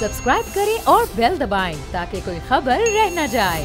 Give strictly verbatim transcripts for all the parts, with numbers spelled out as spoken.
Subscribe करें और bell दबाएं ताकि कोई खबर रह न जाए।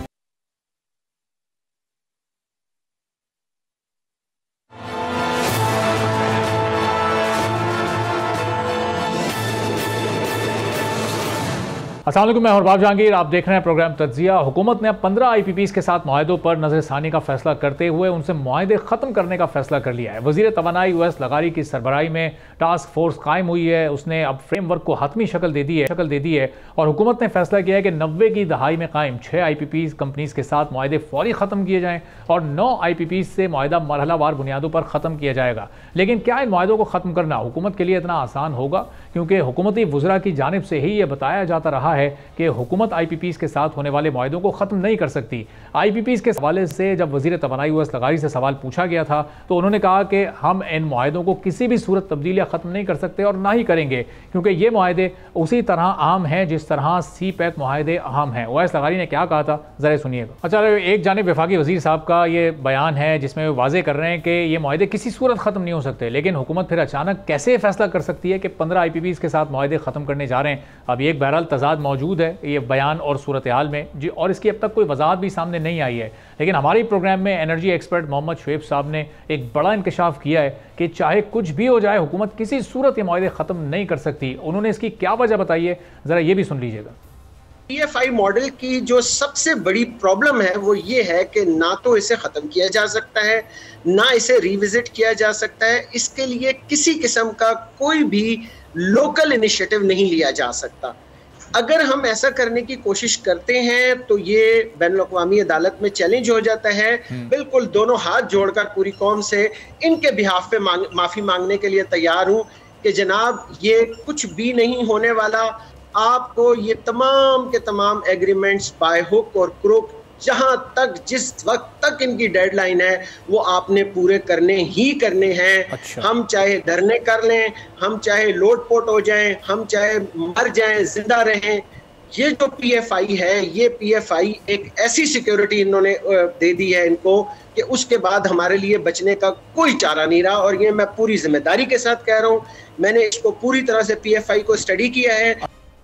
अस्सलाम वालेकुम, मैं हरबाब जहांगीर। आप देख रहे हैं प्रोग्राम तज्जिया। हुकूमत ने अब पंद्रह आई पी पीज़ के साथ मुआहदों पर नजरसानी का फैसला करते हुए उनसे मुआहदे ख़त्म करने का फैसला कर लिया है। वज़ीर तवानाई ओवैस लगारी की सरबराही में टास्क फोर्स कायम हुई है। उसने अब फ्रेमवर्क को हतमी शक्ल दे दी है शक्ल दे दी है और हुकूमत ने फैसला किया है कि नब्बे की दहाई में कायम छः आई पी पीज़ कंपनीज़ के साथ मुआहदे फौरी ख़त्म किए जाएँ और नौ आई पी पीज़ से मुआहदा मरहलावार बुनियादों पर ख़त्म किया जाएगा। लेकिन क्या इन मुआहदों को ख़त्म करना हुकूमत के लिए इतना आसान होगा? क्योंकि हुकूमती वज़रा की जानिब से ही ये बताया जाता रहा है कि हुकूमत आई पी पीज़ के साथ होने वाले मुआहदों को ख़त्म नहीं कर सकती। आई पी पीज़ के हवाले से जब वज़ीर तवानाई ओवैस लगारी से सवाल पूछा गया था तो उन्होंने कहा कि हम इन मुआहदों को किसी भी सूरत तब्दील या ख़त्म नहीं कर सकते और ना ही करेंगे, क्योंकि ये मुआहदे उसी तरह अहम हैं जिस तरह सी पैक मुआहदे अहम हैं। ओवैस लगारी ने क्या कहा था, ज़रा सुनिएगा। अच्छा, एक जानिब वफाकी वज़ीर साहब का ये बयान है जिसमें वो वाज़े कर रहे हैं कि ये मुआहदे किसी सूरत ख़त्म नहीं हो सकते, लेकिन हुकूमत फिर अचानक कैसे फैसला कर सकती है कि पंद्रह आई पी पीज़ के साथ मुआहदे ख़त्म करने जा रहे हैं। अब एक बहरहाल तजाद मौजूद है ये बयान और सूरत हाल में जी, और इसकी अब तक कोई वजाहत भी सामने नहीं आई है। लेकिन हमारे प्रोग्राम में एनर्जी एक्सपर्ट मोहम्मद शुएब साहब ने एक बड़ा इंकशाफ किया है कि चाहे कुछ भी हो जाए हुकूमत किसी सूरत ये मुआहदे ख़त्म नहीं कर सकती। उन्होंने इसकी क्या वजह बताई है, ज़रा ये भी सुन लीजिएगा। पी एफ आई मॉडल की जो सबसे बड़ी प्रॉब्लम है वो ये है कि ना तो इसे ख़त्म किया जा सकता है ना इसे रिविजिट किया जा सकता है। इसके लिए किसी किस्म का कोई भी लोकल इनिशिएटिव नहीं लिया जा सकता। अगर हम ऐसा करने की कोशिश करते हैं तो ये बैनुल-अक़वामी अदालत में चैलेंज हो जाता है। बिल्कुल दोनों हाथ जोड़कर पूरी कौम से इनके बिहाफ पे मांग, माफ़ी मांगने के लिए तैयार हूँ कि जनाब ये कुछ भी नहीं होने वाला। आपको ये तमाम के तमाम एग्रीमेंट्स बाय हुक और क्रुक जहां तक जिस वक्त तक इनकी डेडलाइन है वो आपने पूरे करने ही करने हैं। अच्छा। हम चाहे धरने कर लें, हम चाहे लोटपोट हो जाएं, हम चाहे मर जाएं, जिंदा रहें, ये जो पी एफ आई है, ये पी एफ आई एक ऐसी सिक्योरिटी इन्होंने दे दी है इनको कि उसके बाद हमारे लिए बचने का कोई चारा नहीं रहा। और ये मैं पूरी जिम्मेदारी के साथ कह रहा हूँ, मैंने इसको पूरी तरह से पी एफ आई को स्टडी किया है।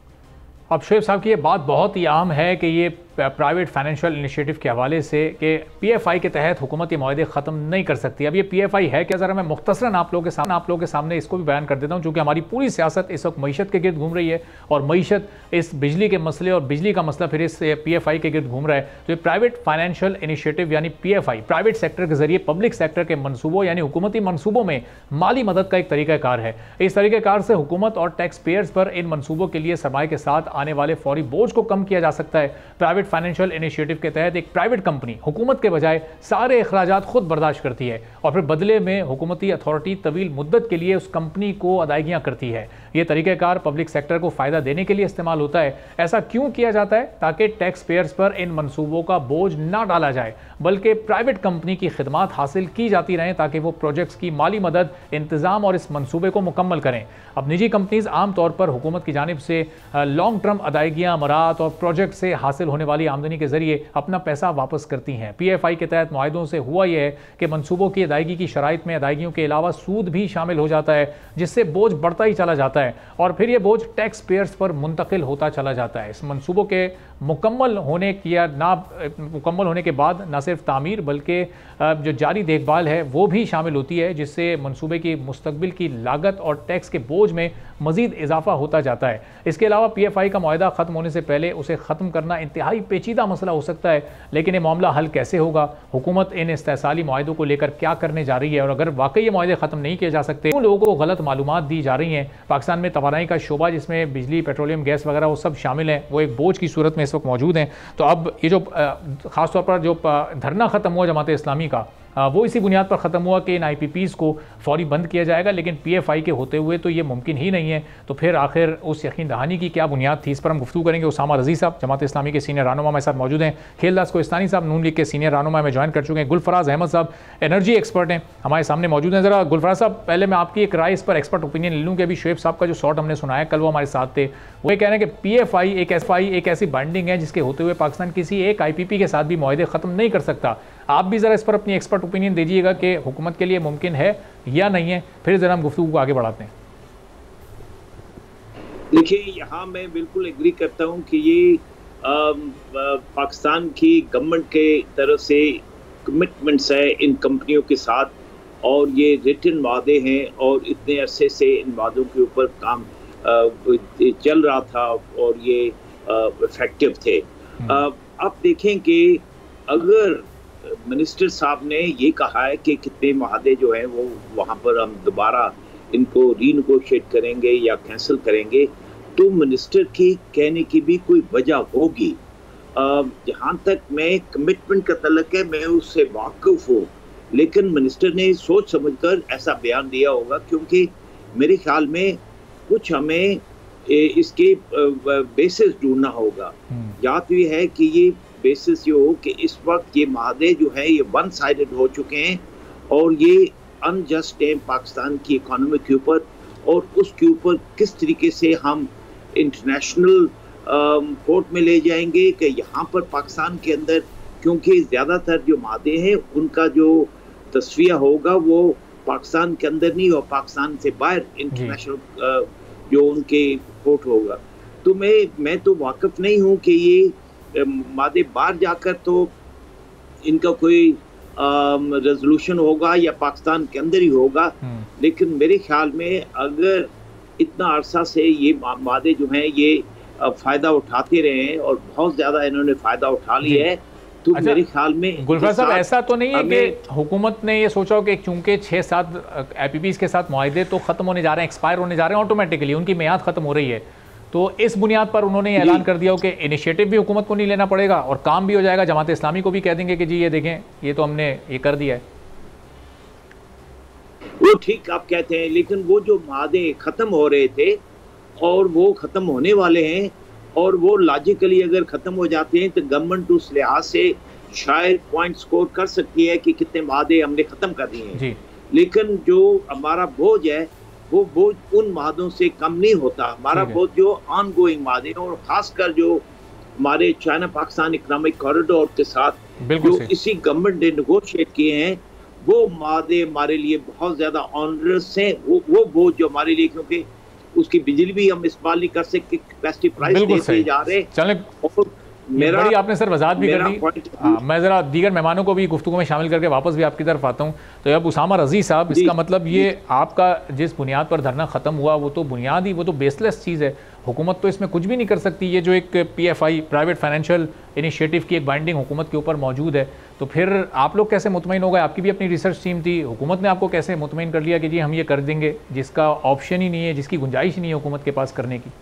अब शुएब साहब की ये बात बहुत ही आम है कि ये प्राइवेट फाइनेंशियल इनिशिएटिव के हवाले से कि पी एफ आई के तहत हुकूमत ये मुआहदे ख़त्म नहीं कर सकती। अब ये पी एफ आई है क्या, ज़रा मैं मुख्तसरन आप लोगों के सामने आप लोगों के सामने इसको भी बयान कर देता हूँ, क्योंकि हमारी पूरी सियासत इस वक्त मईशत के गिर्द घूम रही है और मईशत इस बिजली के मसले और बिजली का मसला फिर इस पी एफ आई के गिर्द घूम रहा है। तो ये प्राइवेट फाइनेंशियल इनिशिएटिव यानी P F I private sector के जरिए पब्लिक सेक्टर के मनसूबों यानी हुकूमती मनसूबों में माली मदद का एक तरीक़ाकार है। इस तरीक़ाकार से हुकूमत और टैक्स पेयर्स पर इन मनसूबों के लिए सरमाए के साथ आने वाले फौरी बोझ को कम किया जा सकता है। प्राइवेट फाइनेंशियल इनिशिएटिव के तहत एक प्राइवेट कंपनी हुकूमत के बजाय सारे अखराजात खुद बर्दाश्त करती है और फिर बदले में हुकूमती अथॉरिटी तवील मुद्दत के लिए उस कंपनी को अदायगियां करती है। यह तरीक़ाकार पब्लिक सेक्टर को फ़ायदा देने के लिए इस्तेमाल होता है। ऐसा क्यों किया जाता है? ताकि टैक्स पेयर्स पर इन मनसूबों का बोझ ना डाला जाए, बल्कि प्राइवेट कंपनी की खिदमात हासिल की जाती रहें ताकि वो प्रोजेक्ट्स की माली मदद, इंतज़ाम और इस मनसूबे को मुकम्मल करें। अब निजी कंपनीज आमतौर पर हुकूमत की जानिब से लॉन्ग टर्म अदायगियाँ, मराहत और प्रोजेक्ट से हासिल होने वाली आमदनी के जरिए अपना पैसा वापस करती हैं। पी एफ आई के तहत मुआहदों से हुआ यह है कि मनसूबों की अदायगी की शराइत में अदायगियों के अलावा सूद भी शामिल हो जाता है, जिससे बोझ बढ़ता ही चला जाता है और फिर यह बोझ टैक्स पेयर्स पर मुंतकिल होता चला जाता है। इस मनसूबों के मुकम्मल होने की या ना मुकम्मल होने के बाद न सिर्फ तामीर बल्कि जो जारी देखभाल है वो भी शामिल होती है, जिससे मनसूबे की मुस्तकबिल की लागत और टैक्स के बोझ में मजीद इजाफा होता जाता है। इसके अलावा पी एफ आई का मुआहदा ख़त्म होने से पहले उसे ख़त्म करना इंतहाई पेचीदा मसला हो सकता है, लेकिन ये मामला हल कैसे होगा? हुकूमत इन इस्तेसाली मुआहदों को लेकर क्या करने जा रही है और अगर वाकई ये मुआहदे ख़त्म नहीं किए जा सकते, उन लोगों को गलत मालूमात दी जा रही हैं। पाकिस्तान में तवानाई का शोबा जिसमें बिजली, पेट्रोलियम, गैस वगैरह वो सब शामिल हैं, वो एक बोझ की सूरत में इस वक्त मौजूद हैं। तो अब ये जो ख़ासतौर पर जो धरना ख़त्म हुआ जमात इस्लामी का, वो इसी बुनियाद पर ख़त्म हुआ कि इन आई पी पीज़ को फौरी बंद किया जाएगा, लेकिन पी एफ आई के होते हुए तो ये मुमकिन ही नहीं है। तो फिर आखिर उस यकीन दहानी की क्या बुनियाद थी? इस पर हम गुफ्तगू करेंगे। उसामा रज़ी साहब जमात इस्लामी के सीनियर रहनुमा हमारे साथ मौजूद हैं। खेलदास कोहिस्तानी साहब नून लीग के सीनियर रहनुमा में ज्वाइन कर चुके हैं। गुलफराज अहमद साहब एनर्जी एक्सपर्ट हैं, हमारे सामने मौजूद हैं। ज़रा गुलफराज साहब, पहले मैं आपकी एक राय इस पर एक्सपर्ट ओपिनियन ले लूँ कि अभी शुएब साहब का जो शॉट हमने सुनाया कल, वो हमारे साथ थे, वो ये कह रहे हैं कि पी एफ आई एक एफ आई एक ऐसी बाइंडिंग है जिसके होते हुए पाकिस्तान किसी एक आई पी पी के साथ भी मुआहदे ख़त्म नहीं कर सकता। आप भी ज़रा इस पर अपनी एक्सपर्ट ओपिनियन दीजिएगा कि हुकूमत के लिए मुमकिन है या नहीं है, फिर ज़रा हम गुफ्तगू को आगे बढ़ाते हैं। देखिए, यहाँ मैं बिल्कुल एग्री करता हूँ कि ये आ, आ, पाकिस्तान की गवर्नमेंट के तरफ से कमिटमेंट्स है इन कंपनियों के साथ, और ये रिटन वादे हैं और इतने अरसे से इन वादों के ऊपर काम आ, चल रहा था और ये इफेक्टिव थे। आप देखें कि अगर मिनिस्टर साहब ने ये कहा है कि कितने वादे जो हैं वो वहाँ पर हम दोबारा इनको रीनेगोशिएट करेंगे या कैंसिल करेंगे, तो मिनिस्टर के कहने की भी कोई वजह होगी। जहाँ तक मैं कमिटमेंट का तल्लुक है, मैं उससे वाकिफ हूँ, लेकिन मिनिस्टर ने सोच समझकर ऐसा बयान दिया होगा, क्योंकि मेरे ख्याल में कुछ हमें इसके बेसिस ढूंढना होगा। या तो ये है कि ये बेसिस ये हो कि इस वक्त ये माहदे जो हैं ये वन साइडेड हो चुके हैं और ये अनजस्ट है पाकिस्तान की इकोनॉमी के ऊपर, और उसके ऊपर किस तरीके से हम इंटरनेशनल कोर्ट में ले जाएंगे कि यहाँ पर पाकिस्तान के अंदर, क्योंकि ज़्यादातर जो माहदे हैं उनका जो तस्वीर होगा वो पाकिस्तान के अंदर नहीं और पाकिस्तान से बाहर इंटरनेशनल जो उनके कोर्ट होगा। तो मैं मैं तो वाकिफ नहीं हूँ कि ये मादे बाहर जाकर तो इनका कोई रेजोल्यूशन होगा या पाकिस्तान के अंदर ही होगा, लेकिन मेरे ख्याल में अगर इतना अरसा से ये मादे जो हैं ये फ़ायदा उठाते रहे हैं और बहुत ज़्यादा इन्होंने फ़ायदा उठा लिया है, तो अच्छा, मेरे ख्याल में गुलफार साहब ऐसा तो नहीं है कि हुकूमत ने ये सोचा हो कि चूंकि छः सात एपीपीज के साथ मुआहदे तो ख़त्म होने जा रहे हैं, एक्सपायर होने जा रहे हैं ऑटोमेटिकली, उनकी मियाद ख़त्म हो रही है, तो इस बुनियाद पर उन्होंने ये ऐलान कर दिया हो कि इनिशिएटिव भी हुकूमत को नहीं लेना पड़ेगा और काम भी हो जाएगा, जमात इस्लामी को भी कह देंगे कि जी ये देखें ये तो हमने ये कर दिया है। वो ठीक आप कहते हैं, लेकिन वो जो मादे ख़त्म हो रहे थे और वो ख़त्म होने वाले हैं, और वो लॉजिकली अगर ख़त्म हो जाते हैं तो गवर्नमेंट उस लिहाज से शायद पॉइंट स्कोर कर सकती है कि कितने मादे हमने ख़त्म कर दिए हैं, लेकिन जो हमारा बोझ है वो बोझ उन मादों से कम नहीं होता। हमारा बोझ जो ऑन गोइंग मादे और खासकर जो हमारे चाइना पाकिस्तान इकोनॉमिक कॉरिडोर के साथ जो इसी गवर्नमेंट ने नेगोशिएट किए हैं, वो मादे हमारे लिए बहुत ज़्यादा ऑनरस हैं। वो वो बोझ जो हमारे लिए, क्योंकि उसकी बिजली भी हम इस्तेमाल नहीं कर सकते, कैपेसिटी प्राइस देते जा रहे हैं। मेरा बड़ी आपने सर वजाहत भी कर दी। हाँ, मैं ज़रा दीगर मेहमानों को भी गुफ्तगू में शामिल करके वापस भी आपकी तरफ आता हूँ। तो अब उसामा रज़ी साहब, इसका मतलब ये आपका जिस बुनियाद पर धरना ख़त्म हुआ वो तो बुनियाद ही वो तो बेसलेस चीज़ है, हुकूमत तो इसमें कुछ भी नहीं कर सकती। ये जो एक पीएफआई प्राइवेट फाइनेंशियल इनिशिएटिव की एक बाइंडिंग हुकूमत के ऊपर मौजूद है, तो फिर आप लोग कैसे मुतमईन हो गए? आपकी भी अपनी रिसर्च टीम थी, हुकूमत ने आपको कैसे मुतमईन कर लिया कि जी हम ये कर देंगे, जिसका ऑप्शन ही नहीं है, जिसकी गुंजाइश ही नहीं है हुकूमत के पास करने की?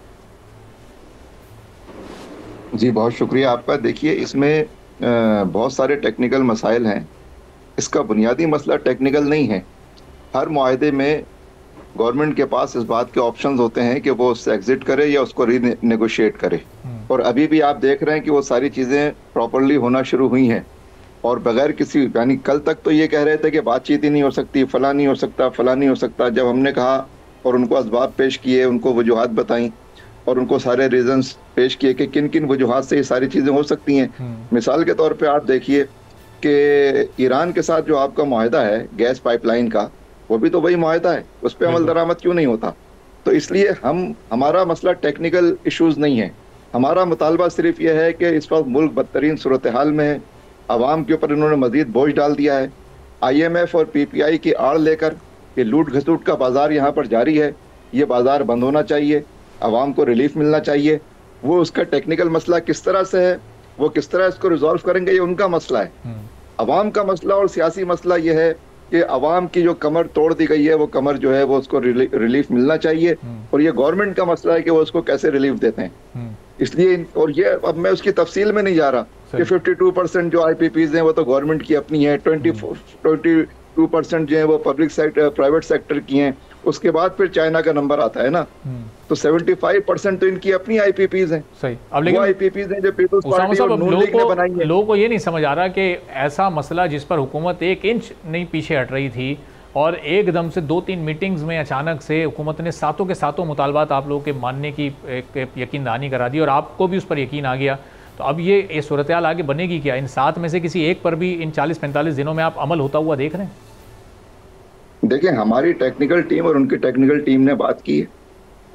जी बहुत शुक्रिया आपका। देखिए, इसमें बहुत सारे टेक्निकल मसाइल हैं। इसका बुनियादी मसला टेक्निकल नहीं है। हर मुआहदे में गवर्नमेंट के पास इस बात के ऑप्शंस होते हैं कि वो उससे एग्जिट करे या उसको री नेगोशिएट करे, और अभी भी आप देख रहे हैं कि वो सारी चीज़ें प्रॉपरली होना शुरू हुई हैं और बगैर किसी, यानी कल तक तो ये कह रहे थे कि बातचीत ही नहीं हो सकती, फला नहीं हो सकता, फला नहीं हो सकता। जब हमने कहा और उनको असबाब पेश किए, उनको वजूहात बताई और उनको सारे रीजंस पेश किए कि किन किन वजूहात से ये सारी चीज़ें हो सकती हैं। मिसाल के तौर पे आप देखिए कि ईरान के साथ जो आपका मुआहदा है गैस पाइपलाइन का, वो भी तो वही मुआहदा है, उस पर अमल दरामद क्यों नहीं होता? तो इसलिए हम हमारा मसला टेक्निकल इशूज़ नहीं है। हमारा मुतालबा सिर्फ ये है कि इस वक्त मुल्क बदतरीन सूरत हाल में है, आवाम के ऊपर इन्होंने मज़ीद बोझ डाल दिया है। आई एम एफ और पी पी आई की आड़ लेकर ये लूट घसूट का बाजार यहाँ पर जारी है। ये बाजार बंद होना चाहिए, आवाम को रिलीफ मिलना चाहिए। वो उसका टेक्निकल मसला किस तरह से है, वो किस तरह इसको रिजॉल्व करेंगे, ये उनका मसला है। आवाम का मसला और सियासी मसला ये है कि आवाम की जो कमर तोड़ दी गई है, वो कमर जो है वो उसको रिलीफ मिलना चाहिए, और ये गवर्नमेंट का मसला है कि वो उसको कैसे रिलीफ देते हैं। इसलिए, और ये अब मैं उसकी तफसील में नहीं जा रहा कि बावन परसेंट जो आई पी पीज हैं वो तो गवर्नमेंट की अपनी है, बाईस परसेंट जो है वो पब्लिक सेक्टर प्राइवेट सेक्टर की हैं, उसके बाद फिर चाइना का नंबर आता है ना, तो पचहत्तर परसेंट तो इनकी अपनी आईपीपीज हैं। सही। अब लेकिन वो आईपीपीज हैं जो पीपल्स पार्टी और नून लीग ने बनाई है। लोगों को ये नहीं समझ आ रहा कि ऐसा मसला जिस पर हुकूमत एक इंच नहीं पीछे हट रही थी और एकदम से दो तीन मीटिंग्स में अचानक से हुकूमत ने सातों के सातों मुतालबात आप लोगों के मानने की एक यकीन दहानी करा दी और आपको भी उस पर यकीन आ गया। तो अब ये ये सूरत हाल आगे बनेगी क्या? इन सात में से किसी एक पर भी इन चालीस पैंतालीस दिनों में आप अमल होता हुआ देख रहे हैं? देखिए, हमारी टेक्निकल टीम और उनकी टेक्निकल टीम ने बात की है,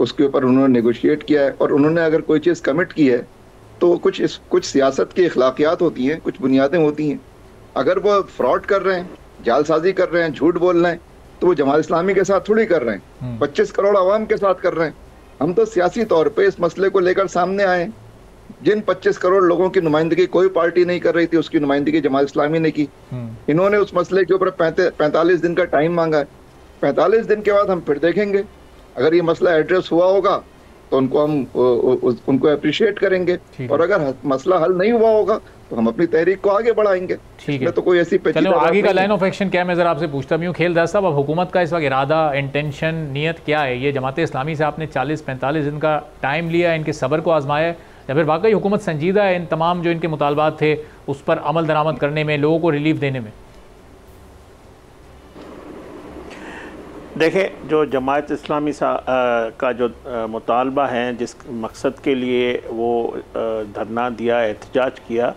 उसके ऊपर उन्होंने नेगोशिएट किया है, और उन्होंने अगर कोई चीज़ कमिट की है तो कुछ इस कुछ सियासत की अखलाकियात होती हैं, कुछ बुनियादें होती हैं। अगर वो फ्रॉड कर रहे हैं, जालसाजी कर रहे हैं, झूठ बोल रहे हैं, तो वो जमात इस्लामी के साथ थोड़ी कर रहे हैं, पच्चीस करोड़ आवाम के साथ कर रहे हैं। हम तो सियासी तौर पे इस मसले को लेकर सामने आए। जिन पच्चीस करोड़ लोगों की नुमाइंदगी कोई पार्टी नहीं कर रही थी, उसकी नुमाइंदगी जमात इस्लामी ने की। इन्होंने उस मसले के ऊपर पैंतालीस दिन का टाइम मांगा है। पैंतालीस दिन के बाद हम फिर देखेंगे, अगर ये मसला एड्रेस हुआ होगा तो उनको हम उनको अप्रिशिएट करेंगे, और अगर मसला हल नहीं हुआ होगा तो हम अपनी तहरीक को आगे बढ़ाएंगे। ठीक है, तो कोई ऐसी चलो आगे का लाइन ऑफ एक्शन क्या है मैं ज़रा आपसे पूछता भी हूँ। खेलदार साहब, अब हुकूमत का इस वक्त इरादा, इंटेंशन, नीयत क्या है? ये जमात इस्लामी से आपने चालीस पैंतालीस दिन का टाइम लिया, इनके सब्र को आजमाया, या फिर वाकई हुकूमत संजीदा है इन तमाम जो इनके मुतालबात थे उस पर अमल दरामद करने में, लोगों को रिलीफ देने में? देखें, जो जमात इस्लामी का जो मुतालबा है, जिस मकसद के लिए वो धरना दिया, एहतजाज किया,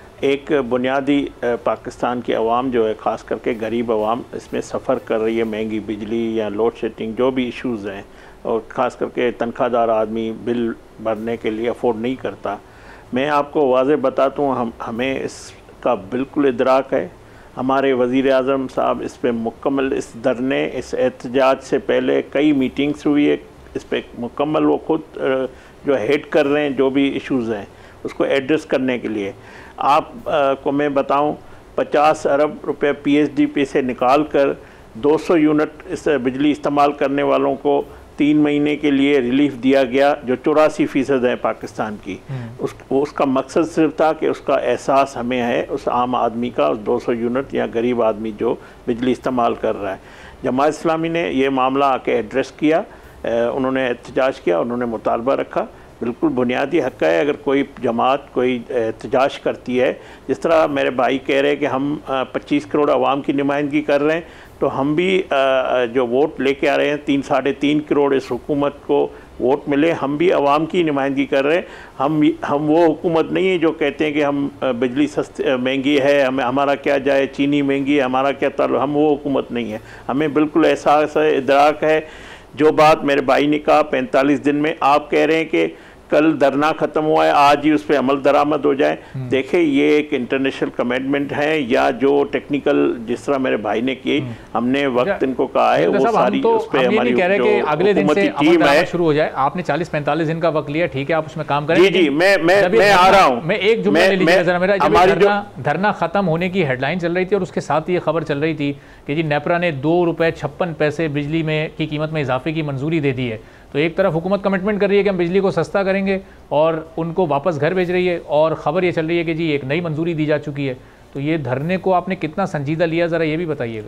एक बुनियादी पाकिस्तान की आवाम जो है, ख़ास करके गरीब आवाम इसमें सफ़र कर रही है, महंगी बिजली या लोड शेडिंग जो भी इश्यूज़ हैं, और ख़ास करके तनख्वाहदार आदमी बिल भरने के लिए अफोर्ड नहीं करता। मैं आपको वाज़े बताता हूँ, हम हमें इसका बिल्कुल इदराक है। हमारे वज़ीर आज़म साहब इस पर मुकम्मल, इस धरने, इस एहतजाज से पहले कई मीटिंग्स हुई है, इस पर मुकम्मल वो खुद जो हेड कर रहे हैं, जो भी इश्यूज़ हैं उसको एड्रेस करने के लिए। आप आ, को मैं बताऊं, पचास अरब रुपए पीएचडी पे से निकाल कर दो सौ यूनिट इस बिजली इस्तेमाल करने वालों को तीन महीने के लिए रिलीफ दिया गया, जो चौरासी फ़ीसद है पाकिस्तान की। उस उसका मकसद सिर्फ था कि उसका एहसास हमें है, उस आम आदमी का, उस दो सौ यूनिट या गरीब आदमी जो बिजली इस्तेमाल कर रहा है। जमात इस्लामी ने ये मामला आके एड्रेस किया, उन्होंने एहतजाज किया, उन्होंने मुतालबा रखा। बिल्कुल बुनियादी हक़ है, अगर कोई जमात कोई एहतजाज करती है, जिस तरह मेरे भाई कह रहे हैं कि हम पच्चीस करोड़ आवाम की नुमाइंदगी कर रहे हैं, तो हम भी जो वोट लेके आ रहे हैं, तीन साढ़े तीन करोड़ इस हुकूमत को वोट मिले, हम भी आवाम की नुमाइंदगी कर रहे हैं। हम हम वो हुकूमत नहीं है जो कहते हैं कि हम बिजली सस्ती महंगी है, हमें हमारा क्या जाए, चीनी महंगी है, हमारा क्या ताल्लुक, हम वो हुकूमत नहीं है। हमें बिल्कुल एहसास है, इदराक है। जो बात मेरे भाई ने कहा पैंतालीस दिन में, आप कह रहे हैं कि कल धरना ख़त्म हुआ है, आज ही उस पर अमल दरामद हो जाए। देखें, ये एक इंटरनेशनल कमिटमेंट है, या जो टेक्निकल जिस तरह मेरे भाई ने की, हमने वक्त इनको कहा है, वो सारी तो उस पर हमारी कह रहे जो कि अगले दिन से टीम है शुरू हो जाए। आपने चालीस पैंतालीस दिन का वक्त लिया, ठीक है, आप उसमें काम करें। जी जी, मैं मैं मैं आ रहा हूँ। मैं एक जुमला ले लीजिए जरा मेरा। जब धरना धरना खत्म होने की हेडलाइन चल रही थी और उसके साथ ये खबर चल रही थी कि जी नेपरा ने दो रुपए छप्पन पैसे बिजली में की कीमत में इजाफे की मंजूरी दे दी है, तो एक तरफ हुकूमत कमिटमेंट कर रही है कि हम बिजली को सस्ता करेंगे और उनको वापस घर भेज रही है, और ख़बर ये चल रही है कि जी एक नई मंजूरी दी जा चुकी है। तो ये धरने को आपने कितना संजीदा लिया, ज़रा ये भी बताइएगा।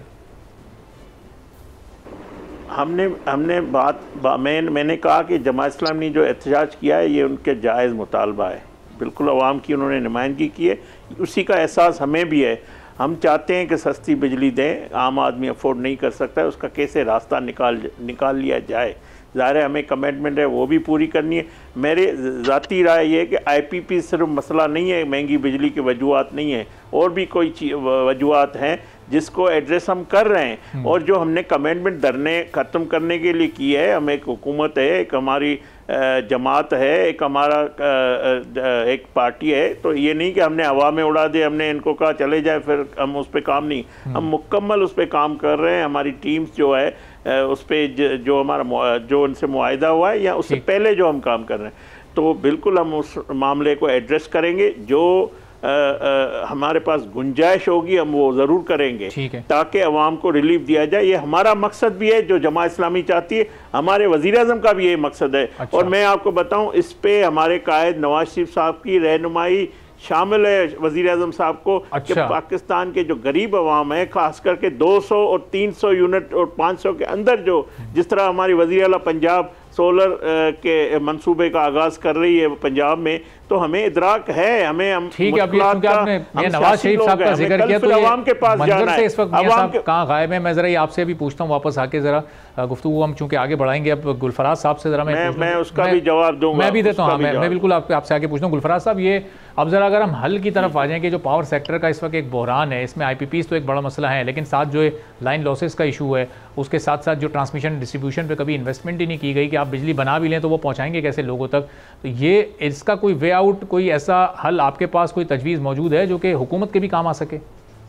हमने हमने बात बा, मैं, मैंने कहा कि जमात इस्लामी ने जो एहतजाज किया है, ये उनके जायज़ मुतालबा है, बिल्कुल अवाम की उन्होंने नुमाइंदगी की है, उसी का एहसास हमें भी है। हम चाहते हैं कि सस्ती बिजली दें, आम आदमी अफोर्ड नहीं कर सकता है, उसका कैसे रास्ता निकाल निकाल लिया जाए। ज़ाहिर है हमें कमिटमेंट है, वो भी पूरी करनी है। मेरे ज़ाती राय ये है कि आईपीपी सिर्फ मसला नहीं है, महंगी बिजली की वजूहत नहीं है, और भी कोई वजूहत हैं जिसको एड्रेस हम कर रहे हैं। और जो हमने कमिटमेंट धरने ख़त्म करने के लिए की है, हम एक हुकूमत है, एक हमारी जमात है, एक हमारा एक पार्टी है, तो ये नहीं कि हमने हवा में उड़ा दे, हमने इनको कहा चले जाए फिर हम उस पर काम नहीं, हम मुकम्मल उस पर काम कर रहे हैं। हमारी टीम्स जो है उस पर जो हमारा जो उनसे मुआहिदा हुआ है या उससे पहले जो हम काम कर रहे हैं, तो बिल्कुल हम उस मामले को एड्रेस करेंगे। जो आ, आ, हमारे पास गुंजाइश होगी हम वो ज़रूर करेंगे, ताकि अवाम को रिलीफ दिया जाए। ये हमारा मकसद भी है जो जमात इस्लामी चाहती है, हमारे वज़ीर आज़म का भी ये मकसद है। अच्छा। और मैं आपको बताऊं, इस पे हमारे कायद नवाज शरीफ साहब की रहनुमाई शामिल है, वज़ीर आज़म साहब को। अच्छा। कि पाकिस्तान के जो गरीब अवाम है, खास करके दो सौ और तीन सौ यूनिट और पाँच सौ के अंदर, जो जिस तरह हमारी वज़ीर आला पंजाब सोलर के मंसूबे का आगाज़ कर रही है पंजाब में, तो हमें इदराक है, हमें हम ठीक है। अभी आपने नवाज शरीफ साहब का जिक्र किया, तो अवाम के पास जाना है, इस वक्त कहाँ गायब है? मैं जरा ये आपसे भी पूछता हूँ, वापस आके जरा गुफ्तगू हम चूंकि आगे बढ़ाएंगे। अब गुलफराज साहब से जरा मैं मैं उसका भी जवाब दूंगा, मैं भी देता हूँ। मैं बिल्कुल आपसे आगे पूछता हूँ गुलफराज साहब, ये अब ज़रा अगर हम हल की तरफ आ जाएं कि जो पावर सेक्टर का इस वक्त एक बहरान है, इसमें आईपीपीज़ तो एक बड़ा मसला है, लेकिन साथ जो लाइन लॉसेस का इशू है, उसके साथ साथ जो ट्रांसमिशन डिस्ट्रीब्यूशन पे कभी इन्वेस्टमेंट ही नहीं की गई कि आप बिजली बना भी लें तो वो पहुँचाएंगे कैसे लोगों तक? तो ये इसका कोई वे आउट, कोई ऐसा हल आपके पास कोई तजवीज़ मौजूद है जो कि हुकूमत के भी काम आ सके?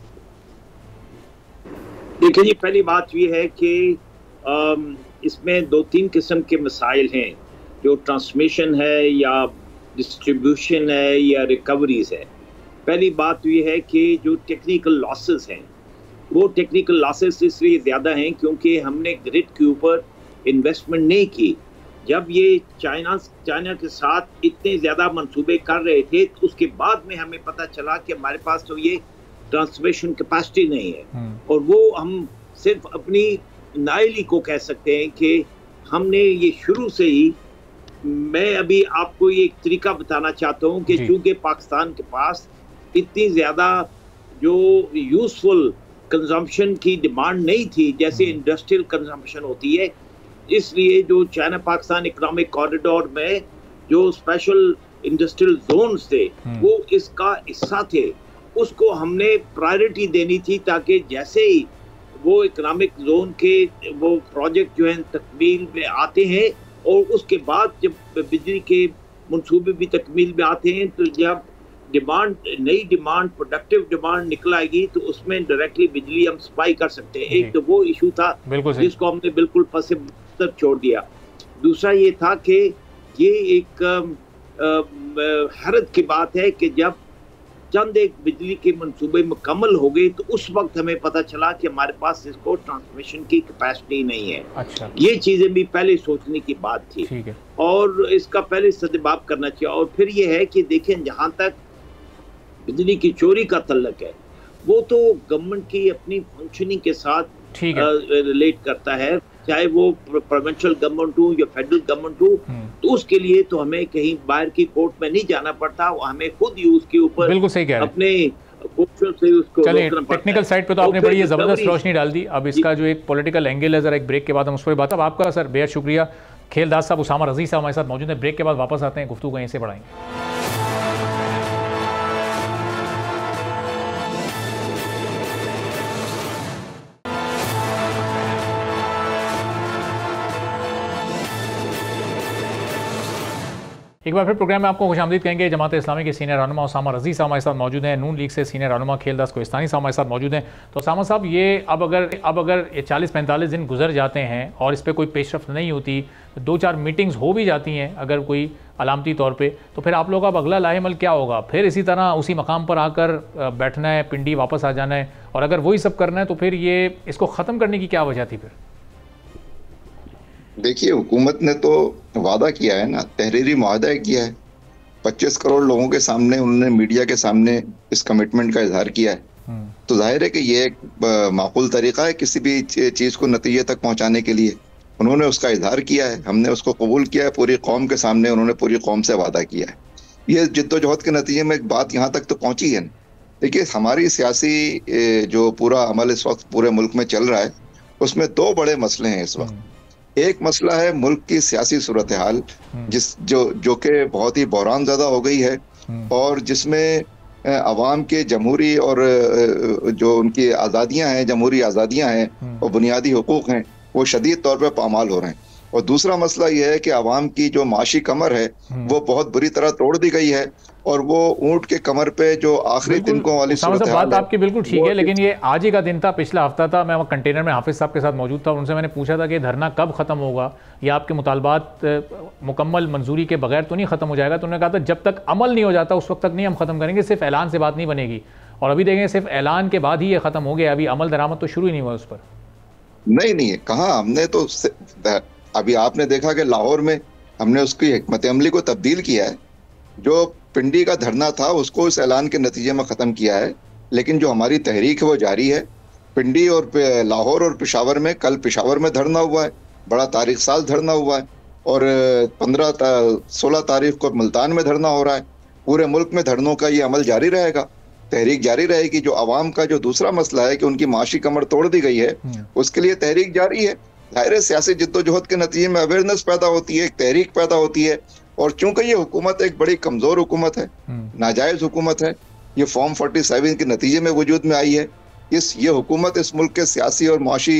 देखिए जी, पहली बात ये है कि इसमें दो तीन किस्म के मसाइल हैं, जो ट्रांसमिशन है या डिस्ट्रीब्यूशन है या रिकवरीज है। पहली बात ये है कि जो टेक्निकल लॉसेस हैं वो टेक्निकल लॉसेस इसलिए ज़्यादा हैं क्योंकि हमने ग्रिड के ऊपर इन्वेस्टमेंट नहीं की। जब ये चाइना चाइना के साथ इतने ज़्यादा मंसूबे कर रहे थे तो उसके बाद में हमें पता चला कि हमारे पास तो ये ट्रांसमिशन कैपेसिटी नहीं है, और वो हम सिर्फ अपनी नाइली को कह सकते हैं कि हमने ये शुरू से ही, मैं अभी आपको ये एक तरीका बताना चाहता हूँ कि चूँकि पाकिस्तान के पास इतनी ज़्यादा जो यूज़फुल कंजम्पशन की डिमांड नहीं थी जैसे इंडस्ट्रियल कंजम्पशन होती है, इसलिए जो चाइना पाकिस्तान इकोनॉमिक कॉरिडोर में जो स्पेशल इंडस्ट्रियल जोन्स थे वो इसका हिस्सा थे। उसको हमने प्रायोरिटी देनी थी ताकि जैसे ही वो इकोनॉमिक जोन के वो प्रोजेक्ट जो हैं तकमील में आते हैं और उसके बाद जब बिजली के मंसूबे भी तकमील में आते हैं तो जब डिमांड नई डिमांड प्रोडक्टिव डिमांड निकल आएगी तो उसमें डायरेक्टली बिजली हम सप्लाई कर सकते हैं। एक तो वो इशू था जिसको हमने बिल्कुल फंसे तक छोड़ दिया। दूसरा ये था कि ये एक हैरत की बात है कि जब चंद एक बिजली के मंसूबे मुकम्मल हो गए तो उस वक्त हमें पता चला कि हमारे पास इसको ट्रांसमिशन की कैपेसिटी नहीं है। अच्छा। ये चीजें भी पहले सोचने की बात थी। ठीक है। और इसका पहले सदबाब करना चाहिए। और फिर ये है कि देखें, जहां तक बिजली की चोरी का तल्लक है वो तो गवर्नमेंट की अपनी फंक्शनिंग के साथ रिलेट करता है, चाहे वो प्रोविंशियल गवर्नमेंट हो या फेडरल गवर्नमेंट हो, तो उसके लिए तो हमें कहीं बाहर की कोर्ट में नहीं जाना पड़ता, हमें खुद ही उसके ऊपर बिल्कुल सही कह रहे हैं अपने से उसको चलिए टेक्निकल साइड पे तो आपने बड़ी जबरदस्त रोशनी डाल दी। अब इसका जो एक पॉलिटिकल एंगल है, जरा एक ब्रेक के बाद हम उस पर बात। अब आपका सर बेहद शुक्रिया। खेलदास साहब, उसामा रज़ी साहब हमारे साथ मौजूद है। ब्रेक के बाद वापस आते हैं, गुफ्तगू यहीं से बढ़ाएंगे। एक बार फिर प्रोग्राम में आपको खुशामदीद कहेंगे। जमात इस्लामी के सीनियर रहनुमा उसामा रज़ी साहब हमारे साथ मौजूद हैं। नून लीग से सीनियर रहनुमा खेलदास कोहिस्तानी साहब हमारे साथ मौजूद हैं। तो उसामा साहब, ये अब अगर अब अगर ये चालीस पैंतालीस दिन गुजर जाते हैं और इस पर कोई पेशरफ्त नहीं होती, दो चार मीटिंग्स हो भी जाती हैं अगर कोई अलामती तौर पे, तो फिर आप लोग अब अगला लाहेमल क्या होगा? फिर इसी तरह उसी मकाम पर आकर बैठना है, पिंडी वापस आ जाना है? और अगर वही सब करना है तो फिर ये इसको ख़त्म करने की क्या वजह थी फिर? देखिए, हुकूमत ने तो वादा किया है ना, तहरीरी मुआहदा किया है, पच्चीस करोड़ लोगों के सामने उन्होंने मीडिया के सामने इस कमिटमेंट का इजहार किया है। तो जाहिर है कि ये एक माकूल तरीका है किसी भी चीज़ को नतीजे तक पहुंचाने के लिए। उन्होंने उसका इजहार किया है, हमने उसको कबूल किया है, पूरी कौम के सामने उन्होंने पूरी कौम से वादा किया है। ये जिद्दोजहद के नतीजे में एक बात यहाँ तक तो पहुँची है। देखिए, हमारी सियासी जो पूरा अमल इस वक्त पूरे मुल्क में चल रहा है उसमें दो बड़े मसले हैं इस वक्त। एक मसला है मुल्क की सियासी सूरत हाल, जिस जो जो कि बहुत ही बहरान ज़्यादा हो गई है और जिसमें अवाम के जमहूरी और जो उनकी आज़ादियाँ हैं, जमहूरी आज़ादियाँ हैं और बुनियादी हुकूक हैं, वो शदीद तौर पर पामाल हो रहे हैं। और दूसरा मसला यह है कि अवाम की जो माशी कमर है वो बहुत बुरी तरह तोड़ दी गई है और वो ऊंट के कमर पे जो आखिरी तिनकों वाली सूरत बात आपकी बिल्कुल ठीक है, लेकिन ये आज ही का दिन था, पिछला हफ्ता था, मैं वहाँ कंटेनर में हाफिज साहब के साथ मौजूद था। उनसे मैंने पूछा था कि धरना कब ख़त्म होगा या आपके मुतालबात मुकम्मल मंजूरी के बगैर तो नहीं ख़त्म हो जाएगा? तो उन्होंने कहा था जब तक अमल नहीं हो जाता उस वक्त तक नहीं हम ख़त्म करेंगे, सिर्फ ऐलान से बात नहीं बनेगी। और अभी देखेंगे सिर्फ ऐलान के बाद ही ये ख़त्म हो गया, अभी अमल दरामद तो शुरू ही नहीं हुआ उस पर। नहीं नहीं कहाँ, हमने तो अभी आपने देखा कि लाहौर में हमने उसकी हिकमत अमली को तब्दील किया है। जो पिंडी का धरना था उसको इस ऐलान के नतीजे में ख़त्म किया है, लेकिन जो हमारी तहरीक है वो जारी है। पिंडी और लाहौर और पेशावर में, कल पेशावर में धरना हुआ है, बड़ा तारीख साज धरना हुआ है, और पंद्रह सोलह तारीख को मुल्तान में धरना हो रहा है। पूरे मुल्क में धरनों का ये अमल जारी रहेगा, तहरीक जारी रहेगी। जो आवाम का जो दूसरा मसला है कि उनकी माशी कमर तोड़ दी गई है, उसके लिए तहरीक जारी है। जाहिर सियासी जिद्दोजहद के नतीजे में अवेयरनेस पैदा होती है, एक तहरीक पैदा होती है। और चूंकि ये हुकूमत एक बड़ी कमज़ोर हुकूमत है, नाजायज़ हुकूमत है, ये फॉर्म सैंतालीस के नतीजे में वजूद में आई है। इस ये हुकूमत इस मुल्क के सियासी और माशी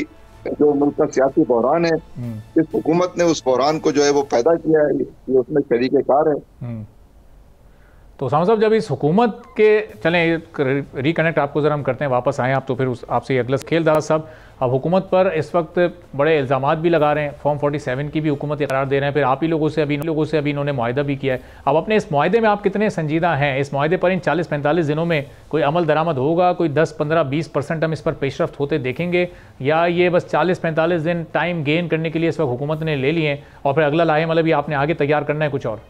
जो मुल्क का सियासी बहरान है, इस हुकूमत ने उस बहरान को जो है वो पैदा किया है, ये उसमें शरीक कार है। तो उसामा साहब, जब इस हुकूमत के चलें रिकनेक्ट आपको ज़रा हम करते हैं, वापस आएँ आप तो फिर उस आपसे अगला खेलदार साहब, अब हुकूमत पर इस वक्त बड़े इल्ज़ामात भी लगा रहे हैं, फॉर्म सैंतालीस की भी हुकूमत करार दे रहे हैं, फिर आप ही लोगों से अभी लोगों से अभी इन्होंने मुआहदा भी किया है। अब अपने इस मुआहदे में आप कितने संजीदा हैं? इस मुआहदे पर इन चालीस पैंतालीस दिनों में कोई अमल दरामद होगा? कोई दस पंद्रह बीस परसेंट हम इस पर पेशरफ्त होते देखेंगे, या ये बस चालीस पैंतालीस दिन टाइम गेन करने के लिए इस वक्त हुकूमत ने ले लिए और फिर अगला लाहे मतलब ये आपने आगे तैयार करना है कुछ और?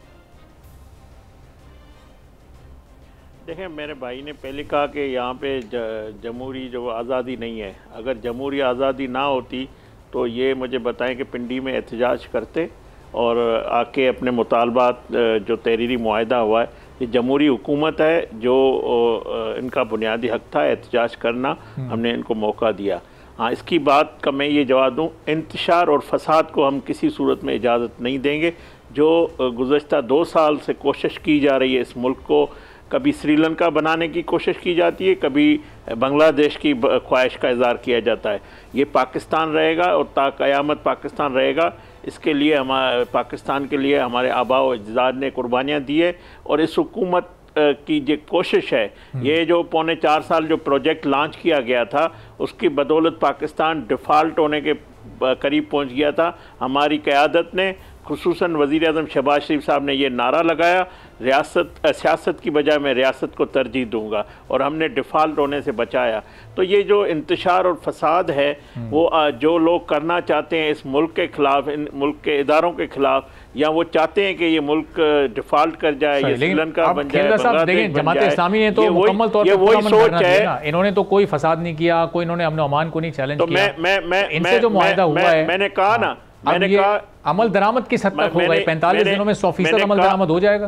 देखें, मेरे भाई ने पहले कहा कि यहाँ पे जमहूरी जो आज़ादी नहीं है। अगर जमहूरी आज़ादी ना होती तो ये मुझे बताएं कि पिंडी में एहतजाज करते और आके अपने मुतालबात जो तहरीरी मुआहदा हुआ है, ये जमहूरी हुकूमत है जो इनका बुनियादी हक था एहतजाज करना, हमने इनको मौका दिया। हाँ, इसकी बात का मैं ये जवाब दूँ, इंतशार और फसाद को हम किसी सूरत में इजाज़त नहीं देंगे। जो गुज़श्ता दो साल से कोशिश की जा रही है इस मुल्क को कभी श्रीलंका बनाने की कोशिश की जाती है, कभी बांग्लादेश की ख्वाहिश का इज़हार किया जाता है। ये पाकिस्तान रहेगा और ता क़यामत पाकिस्तान रहेगा। इसके लिए हमारे पाकिस्तान के लिए हमारे आबा व अजदाद ने कुर्बानियाँ दी है और इस हुकूमत की जो कोशिश है, ये जो पौने चार साल जो प्रोजेक्ट लॉन्च किया गया था उसकी बदौलत पाकिस्तान डिफ़ॉल्ट होने के करीब पहुँच गया था। हमारी क़यादत ने, खुसूसन वज़ीर आज़म शहबाज शरीफ साहब ने ये नारा लगाया, रियासत सियासत की बजाय मैं रियासत को तरजीह दूंगा, और हमने डिफ़ॉल्ट होने से बचाया। तो ये जो इंतशार और फसाद है वो जो लोग करना चाहते हैं इस मुल्क के ख़िलाफ़, इन मुल्क के इदारों के ख़िलाफ़, या वो चाहते हैं कि ये मुल्क डिफ़ॉल्ट कर जाए, ये श्रीलंका बन जाए, बांग्लादेश बन जाए। इस्लामी ने तो मुकम्मल तौर पे वही सोच है, इन्होंने तो कोई फसाद नहीं किया, कोई इन्होंने अमन अमान को नहीं चैलेंज किया। मैं मैं मैं इनसे जो मुआहदा हुआ है, मैंने कहा ना, मैंने कहा अमल दरामद किस हद तक होगा? पैंतालीस दिनों में सौ फीसद अमल दरामद हो जाएगा?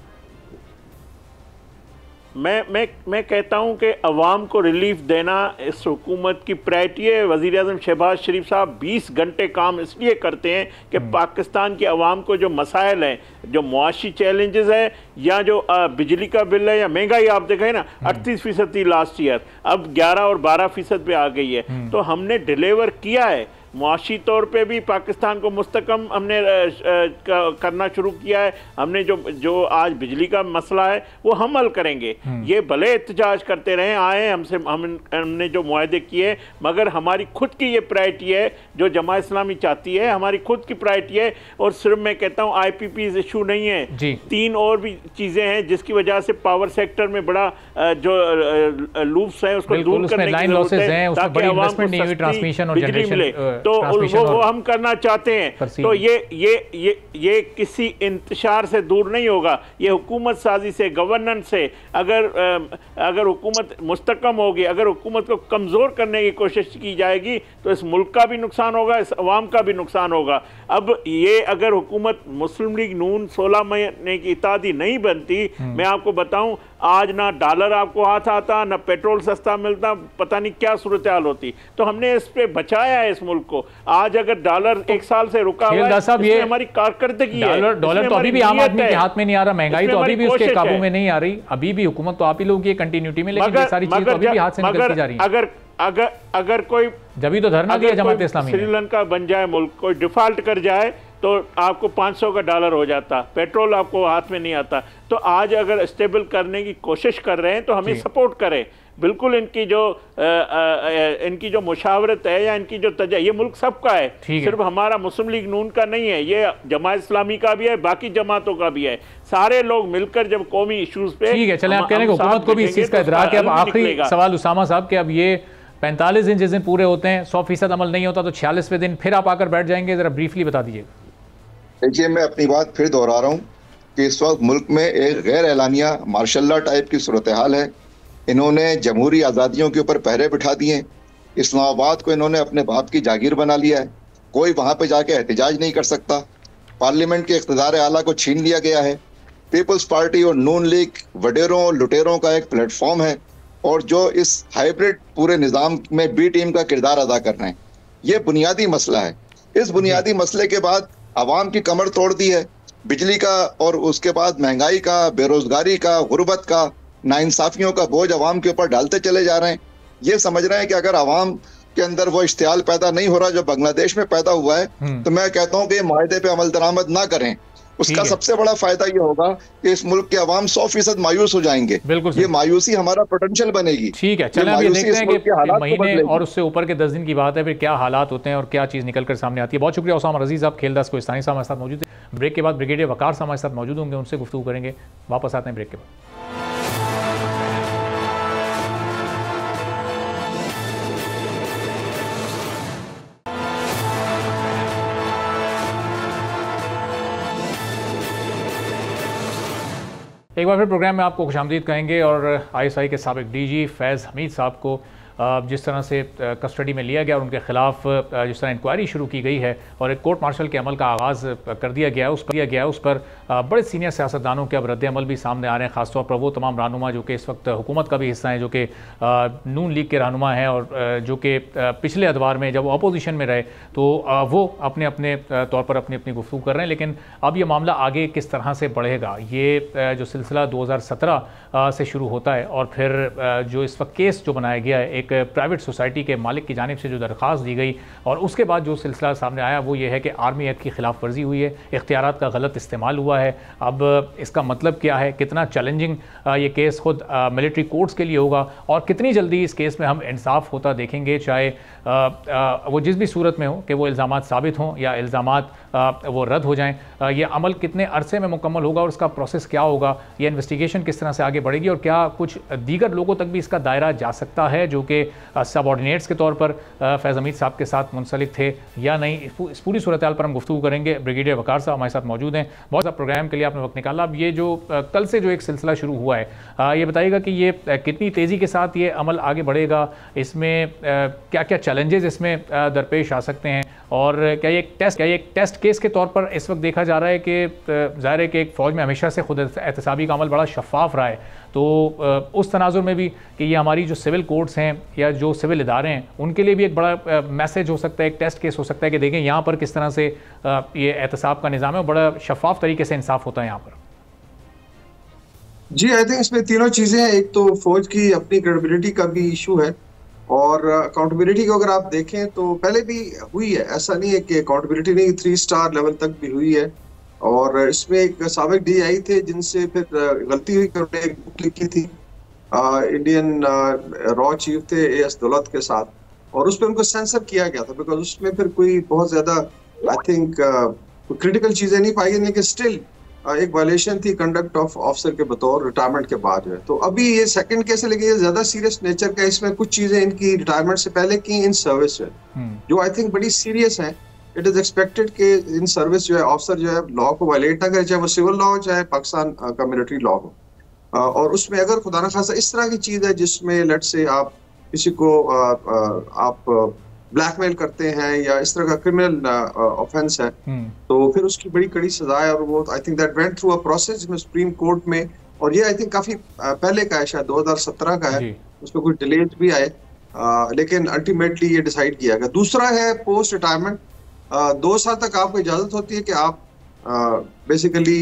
मैं मैं मैं कहता हूं कि अवाम को रिलीफ देना इस हुकूमत की प्रायोरिटी है। वज़ीर आज़म शहबाज शरीफ साहब बीस घंटे काम इसलिए करते हैं कि पाकिस्तान के अवाम को जो मसाइल हैं, जो मुआशी चैलेंजेस है, या जो आ, बिजली का बिल है, या महंगाई आप देखें ना, अड़तीस फीसद थी लास्ट ईयर, अब ग्यारह और बारह फीसद पे आ गई है। तो हमने डिलीवर किया है। मुआशी तौर पे भी पाकिस्तान को मुस्तकम हमने करना शुरू किया है। हमने जो जो आज बिजली का मसला है वो हम हल करेंगे। ये भले एहतजाज करते रहे आए हमसे, हम हमने जो मुआहदे किए, मगर हमारी खुद की ये प्रायोरिटी है जो जमात इस्लामी चाहती है, हमारी खुद की प्रायोरिटी है। और सिर्फ मैं कहता हूँ आई पी पी इशू नहीं है, तीन और भी चीज़ें हैं जिसकी वजह से पावर सेक्टर में बड़ा जो लूप्स हैं उसको दूर करने की जरूरत है ताकि आवाम को सस्ती बिजली मिले। तो वो, वो हम करना चाहते हैं। तो ये ये ये ये किसी इंतशार से दूर नहीं होगा, ये हुकूमत साजी से, गवर्नेंस से। अगर अगर हुकूमत मुस्तकम होगी, अगर हुकूमत को कमज़ोर करने की कोशिश की जाएगी तो इस मुल्क का भी नुकसान होगा, इस अवाम का भी नुकसान होगा। अब ये अगर हुकूमत मुस्लिम लीग नून सोलह महीने की इत्तेहादी नहीं बनती, मैं आपको बताऊं आज ना डॉलर आपको हाथ आता, ना पेट्रोल सस्ता मिलता, पता नहीं क्या सूरत हाल होती। तो हमने इस पे बचाया है इस मुल्क को। आज अगर डॉलर एक साल से रुका हुआ है, इसमें हमारी कारकर्दगी है। डॉलर डॉलर तो अभी भी आम आदमी के हाथ में नहीं आ रहा, महंगाई तो अभी भी उसके काबू में नहीं आ रही, अभी भी हुकूमत तो आप ही लोगों की कंटिन्यूटी में, लेकिन ये सारी चीजें तो अभी भी हाथ से निकलती जा रही हैं। अगर अगर अगर कोई जब तो धरना दिया जमात इस्लामी, श्रीलंका बन जाए मुल्क, कोई डिफॉल्ट कर जाए तो आपको पाँच सौ का डॉलर हो जाता, पेट्रोल आपको हाथ में नहीं आता। तो आज अगर स्टेबल करने की कोशिश कर रहे हैं तो हमें सपोर्ट करें। बिल्कुल इनकी जो आ, आ, इनकी जो मुशावरत है या इनकी जो तजा, ये मुल्क सबका है, सिर्फ हमारा मुस्लिम लीग नून का नहीं है, ये जमात इस्लामी का भी है, बाकी जमातों का भी है। सारे लोग मिलकर जब कौमी इश्यूज पे, ठीक है, चलें आप कह रहे हैं हुकूमत को भी इस चीज़ का इदराक है। अब आखिरी सवाल उसामा साहब के, अब ये पैंतालीस दिन जिस दिन पूरे होते हैं सौ फीसद अमल नहीं होता तो छियालीसवें दिन फिर आप आकर बैठ जाएंगे, जरा ब्रीफली बता दीजिए। देखिए, मैं अपनी बात फिर दोहरा रहा हूँ कि इस वक्त मुल्क में एक गैर एलानिया मार्शल लॉ टाइप की सूरत हाल है। इन्होंने जमहूरी आज़ादियों के ऊपर पहरे बिठा दिए, इस्लामाबाद को इन्होंने अपने बाप की जागीर बना लिया है, कोई वहाँ पे जाके एहतजाज नहीं कर सकता, पार्लियामेंट के इक़्तिदार आला को छीन लिया गया है। पीपल्स पार्टी और नून लीग वडेरों लुटेरों का एक प्लेटफॉर्म है और जो इस हाइब्रिड पूरे निज़ाम में बी टीम का किरदार अदा कर रहे हैं। ये बुनियादी मसला है। इस बुनियादी मसले के बाद आवाम की कमर तोड़ दी है, बिजली का और उसके बाद महंगाई का, बेरोजगारी का, गुर्बत का, नाइंसाफियों का बोझ आवाम के ऊपर डालते चले जा रहे हैं। ये समझ रहे हैं कि अगर आवाम के अंदर वो इश्तियाल पैदा नहीं हो रहा जो बांग्लादेश में पैदा हुआ है, तो मैं कहता हूँ कि माहदे पे अमल दरामद ना करें। उसका सबसे बड़ा फायदा ये होगा कि इस मुल्क के अवाम सौ फीसद मायूस हो जाएंगे। बिल्कुल, ये मायूसी हमारा पोटेंशियल बनेगी। ठीक है, चलें अभी देखते हैं कि महीने और उससे ऊपर के दस दिन की बात है, फिर क्या हालात होते हैं और क्या चीज़ निकल कर सामने आती है। बहुत शुक्रिया उसामा रजीज़, आप खेलदास कोहिस्तानी साहब हमारे साथ मौजूद है। ब्रेक के बाद ब्रिगेडियर वकार साहब हमारे साथ मौजूद होंगे, उनसे गुफ्तगू करेंगे। वापस आते हैं ब्रेक के बाद। एक बार फिर प्रोग्राम में आपको खुशामदीद कहेंगे और आईएसआई के साबिक डीजी फैज़ हमीद साहब को जिस तरह से कस्टडी में लिया गया और उनके खिलाफ जिस तरह इंक्वायरी शुरू की गई है और एक कोर्ट मार्शल के अमल का आगाज़ कर दिया गया है, उस पर दिया गया है उस पर बड़े सीनियर सियासतदानों के अब रद्द अमल भी सामने आ रहे हैं। ख़ासतौर पर वो तमाम रहनुमा जो कि इस वक्त हुकूमत का भी हिस्सा हैं, जो कि नून लीग के रहनुमा हैं और जो कि पिछले अदवार में जब वो अपोजिशन में रहे तो वो अपने अपने तौर पर अपनी अपनी गुफ्तगू कर रहे हैं। लेकिन अब ये मामला आगे किस तरह से बढ़ेगा, ये जो सिलसिला दो हज़ार सत्रह से शुरू होता है और फिर जो इस वक्त केस जो बनाया गया है एक प्राइवेट सोसाइटी के मालिक की जानिब से जो दरख्वास्त दी गई और उसके बाद जो सिलसिला सामने आया वो ये है कि आर्मी एक्ट की खिलाफ वर्जी हुई है, इख्तियारात का गलत इस्तेमाल हुआ है। अब इसका मतलब क्या है, कितना चैलेंजिंग ये केस खुद मिलिट्री कोर्ट्स के लिए होगा और कितनी जल्दी इस केस में हम इंसाफ होता देखेंगे, चाहे आ, आ, वो जिस भी सूरत में हो कि वो इल्ज़ामात साबित हों या इल्ज़ामात वो रद्द हो जाएं। ये अमल कितने अरसे में मुकम्मल होगा और उसका प्रोसेस क्या होगा, ये इन्वेस्टिगेशन किस तरह से आगे बढ़ेगी और क्या कुछ दीगर लोगों तक भी इसका दायरा जा सकता है जो कि सबऑर्डिनेट्स के तौर पर फैज़ हमीद साहब के साथ मुंसलिक थे या नहीं। इस पूरी सूरत हाल पर हम गुफ्तगू करेंगे। ब्रिगेडियर वकार साहब हमारे साथ मौजूद हैं। बहुत सा प्रोग्राम के लिए आपने वक्त निकाला। अब ये जो कल से जो एक सिलसिला शुरू हुआ है, ये बताइएगा कि ये कितनी तेज़ी के साथ ये अमल आगे बढ़ेगा, इसमें क्या क्या चैलेंजेस इसमें दरपेश आ सकते हैं और क्या ये एक टेस्ट क्या ये एक टेस्ट केस के तौर पर इस वक्त देखा जा रहा है कि ज़ाहिर है कि एक फ़ौज में हमेशा से खुद एहतसाबी का अमल बड़ा शफाफ रहा है, तो उस तनाजुर में भी कि ये हमारी जो सिविल कोर्ट्स हैं या जो सिविल इदारे हैं उनके लिए भी एक बड़ा मैसेज हो सकता है, एक टेस्ट केस हो सकता है कि देखें यहाँ पर किस तरह से ये एहतसाब का निज़ाम है, बड़ा शफाफ तरीके से इंसाफ होता है यहाँ पर। जी, आई थिंक इसमें तीनों चीज़ें हैं। एक तो फौज की अपनी क्रेडिबिलिटी का भी इशू है और अकाउंटेबिलिटी को अगर आप देखें तो पहले भी हुई है, ऐसा नहीं है कि अकाउंटेबिलिटी नहीं, थ्री स्टार लेवल तक भी हुई है। और इसमें एक साबिक डी आई थे जिनसे फिर गलती हुई, उन्होंने एक बुक लिखी थी, आ, इंडियन रॉ चीफ थे ए एस दौलत के साथ, और उस पर उनको सेंसर किया गया था बिकॉज उसमें फिर कोई बहुत ज्यादा आई थिंक क्रिटिकल चीजें नहीं पाई, लेकिन स्टिल एक वायलेशन थी कंडक्ट ऑफ ऑफिसर के बतौर रिटायरमेंट के बाद जो है। तो अभी ये सेकंड केस है, लेकिन ये ज्यादा सीरियस नेचर का, इसमें कुछ चीजें इनकी रिटायरमेंट से पहले की इन सर्विस है जो आई थिंक बड़ी सीरियस है। इट इज एक्सपेक्टेड कि इन सर्विस जो है ऑफिसर जो है लॉ को वायलेट ना करे, चाहे वो सिविल लॉ हो चाहे पाकिस्तान का मिलिट्री लॉ हो। और उसमें अगर खुदा ना खासा इस तरह की चीज है जिसमें लेट से आप किसी को आप ब्लैकमेल करते हैं या इस तरह का क्रिमिनल ऑफेंस है तो फिर उसकी बड़ी कड़ी सजा है। और वो I think that went through a process जिसमें सुप्रीम कोर्ट में, और ये आई थिंक काफी पहले का है, शायद दो हज़ार सत्रह का है, उसमें कुछ डिलेज भी आए, लेकिन अल्टीमेटली ये डिसाइड किया गया। दूसरा है पोस्ट रिटायरमेंट, दो साल तक आपको इजाजत होती है कि आप basically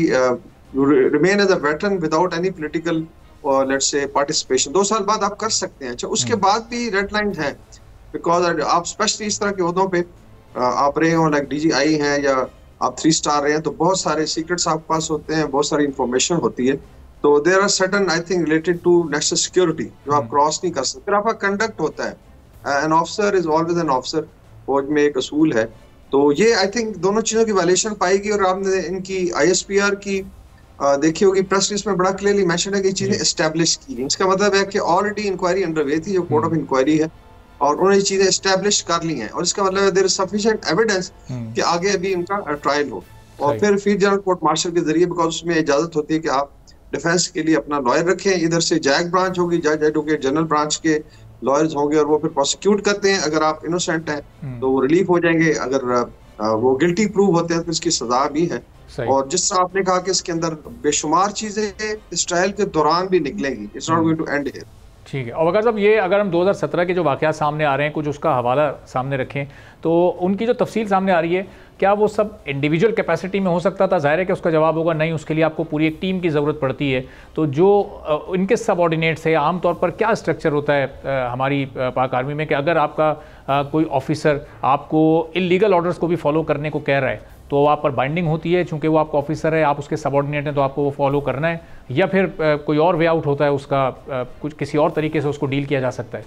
remain as a veteran without any political और लेट्स से पार्टिसिपेशन, दो साल बाद आप कर सकते हैं। अच्छा, उसके बाद भी रेड लाइन है बिकॉज आप स्पेशली इस तरह के ओहदों पे आप रहे हो, लाइक डीजीआई हैं या आप थ्री स्टार रहे हैं, तो बहुत सारे सीक्रेट्स आपके पास होते हैं, बहुत सारी इंफॉर्मेशन होती है। तो there are certain I think related to national security जो आप क्रॉस नहीं कर सकते। फिर आपका कंडक्ट होता है, an officer is always an officer, फौज में एक असूल है। तो ये आई थिंक दोनों चीजों की वायलेशन पाएगी। और आपने इनकी आईएसपीआर की देखी होगी, प्रेस रिलीज में बड़ा क्लियरली मेंशन है कि चीजें एस्टैब्लिश की। इसका मतलब है कि ऑलरेडी इंक्वायरी अंडरवे थी, जो कोर्ट ऑफ इंक्वायरी है, और उन्होंने चीजें एस्टैब्लिश कर ली हैं। और इसका मतलब है देयर इज सफिशिएंट एविडेंस कि आगे अभी इनका ट्रायल हो। और फिर फिर जनरल कोर्ट मार्शल के जरिए, बिकॉज उसमें इजाजत होती है कि आप डिफेंस के लिए अपना लॉयर रखें, इधर से जैक ब्रांच होगी, जज एडवोकेट जनरल ब्रांच के लॉयर्स होंगे और वो फिर प्रोसिक्यूट करते हैं। अगर आप इनोसेंट हैं तो वो रिलीफ हो जाएंगे, अगर वो गिल्टी प्रूव होते हैं तो इसकी सजा भी है। और जिस तरह आपने कहा कि इसके अंदर बेशुमार चीजें इस ट्रायल के दौरान भी निकलेंगी, it's not going to end here. ठीक है। और अगर साहब ये अगर हम दो हज़ार सत्रह के जो वाक़यात सामने आ रहे हैं, कुछ उसका हवाला सामने रखें, तो उनकी जो तफसील सामने आ रही है, क्या वो सब इंडिविजुअल कैपेसिटी में हो सकता था? ज़ाहिर है कि उसका जवाब होगा नहीं, उसके लिए आपको पूरी एक टीम की ज़रूरत पड़ती है। तो जो इनके सबऑर्डिनेट्स है, आमतौर पर क्या स्ट्रक्चर होता है हमारी पाक आर्मी में कि अगर आपका कोई ऑफिसर आपको इलीगल ऑर्डर्स को भी फॉलो करने को कह रहा है तो आप पर बाइंडिंग होती है, चूंकि वो आपका ऑफिसर है, आप उसके सबऑर्डिनेट हैं, तो आपको वो फॉलो करना है, या फिर कोई और वे आउट होता है उसका, कुछ किसी और तरीके से उसको डील किया जा सकता है?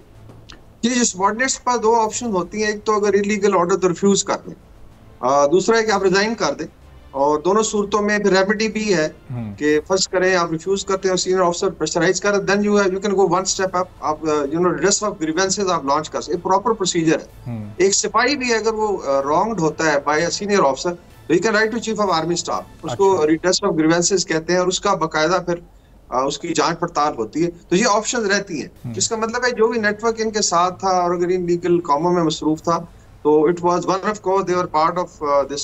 जी, सबऑर्डिनेट्स पर दो ऑप्शन होती हैं। एक तो अगर इलीगल ऑर्डर तो रिफ्यूज कर दें, दूसरा है कि आप रिजाइन कर दें। और दोनों सूरतों में फिर रेमेडी भी है कि फर्स्ट करें, आप रिफ्यूज करते हैं, सीनियर ऑफिसर प्रेशराइज कर, then you you can go one step up, आप you know redress of grievances आप लॉन्च कर सकते हैं। प्रॉपर प्रोसीजर है। एक सिपाही भी अगर वो रॉन्ग्ड होता है बाय अ सीनियर ऑफिसर, तो you can write to chief of army staff, उसको रिड्रेस ऑफ ग्रीवेंसेस कहते हैं, और उसका बाकायदा फिर उसकी जांच पड़ताल होती है। तो ये ऑप्शंस रहती हैं, जिसका मतलब है जो भी नेटवर्क इनके साथ था और अगर इन लीगल कामों में मसरूफ था, तो it was one of course they were part of this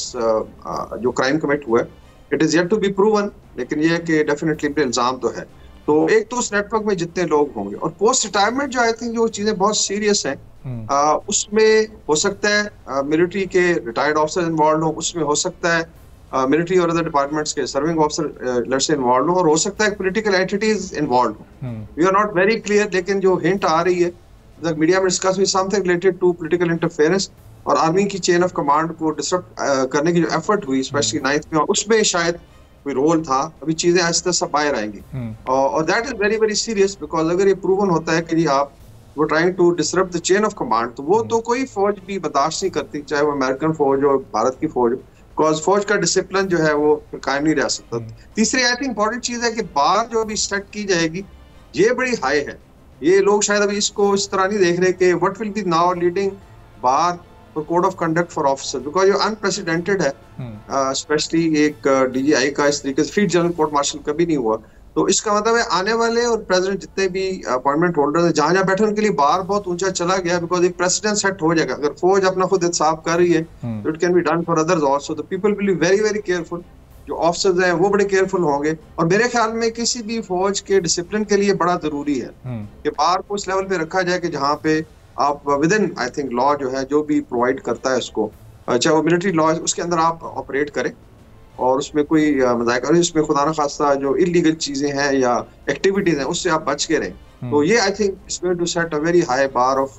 जो क्राइम कमिट हुआ है। It is yet to be proven, लेकिन ये है कि डेफिनेटली पे इल्जाम तो है। तो एक तो उस नेटवर्क में जितने लोग होंगे, और पोस्ट रिटायरमेंट जो आई थिंक जो चीजें बहुत सीरियस हैं, आ, उसमें हो सकता है मिलिट्री के रिटायर्ड ऑफिसर इन्वॉल्व हो, उसमें हो सकता है मिलिट्री और अदर डिपार्टमेंट्स के serving officer let's say involve हो, और हो सकता है पॉलिटिकल एंटिटीज इन्वॉल्व हो। We are not very clear, लेकिन जो हिंट आ रही है मीडिया में डिस्कस हुई something related to political interference और आर्मी की चेन ऑफ कमांड को डिसरप्ट करने की जो एफर्ट हुई स्पेशली नाइन्थ में, उसमें शायद कोई रोल था। अभी चीजें आहिस्ता सब बाहर आएंगी, और that is very very serious, because अगर ये प्रूवन होता है कि जी आप वो trying to disrupt the chain of command, तो वो तो कोई फौज भी बर्दाश्त नहीं करती, चाहे वो अमेरिकन फौज हो, भारत की फौज हो, बिकॉज फौज का डिसिप्लिन जो है वो कायम नहीं रह सकता। तीसरी आई थिंक इंपॉर्टेंट चीज है कि बार जो अभी सेट की जाएगी ये बड़ी हाई है। ये लोग शायद अभी इसको इस तरह नहीं देख रहे कि what will be now leading bar और code of conduct for officer, because ये अनप्रेसिडेंटेड है, स्पेशली uh, एक डीजीआई uh, का इस तरीके से फील्ड जनरल कोर्ट मार्शल कभी नहीं हुआ। तो इसका मतलब है आने वाले और प्रेसिडेंट जितने भी अपॉइंटमेंट होल्डर है, जहां जहां बैठे उनके लिए बार बहुत ऊंचा चला गया, बिकॉज एक प्रेसिडेंट सेट हो जाएगा। अगर फौज अपना खुद इंसाफ कर रही है तो it can be done for others also. The people will be very very careful, जो ऑफिसर्स हैं वो बड़े केयरफुल होंगे। और मेरे ख्याल में किसी भी फौज के डिसिप्लिन के लिए बड़ा जरूरी है कि बार को उस लेवल पे रखा जाए कि जहाँ पे आप within I think law जो है जो भी प्रोवाइड करता है उसको, चाहे वो मिलिट्री लॉ है, उसके अंदर आप ऑपरेट करें और उसमें कोई मजाक और इसमें खुदा न खास्ता जो इलीगल चीजें हैं या एक्टिविटीज हैं उससे आप बच के रहें। तो ये I think it's going to set a very high bar of